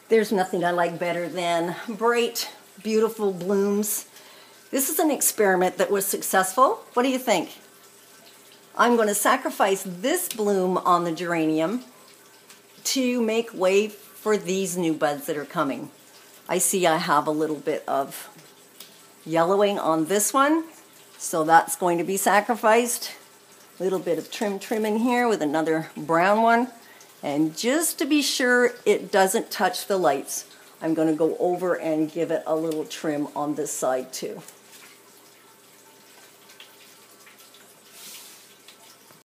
There's nothing I like better than bright, beautiful blooms. This is an experiment that was successful. What do you think? I'm going to sacrifice this bloom on the geranium to make way for these new buds that are coming. I see I have a little bit of yellowing on this one, so that's going to be sacrificed. A little bit of trim in here with another brown one. And just to be sure it doesn't touch the lights, I'm going to go over and give it a little trim on this side too.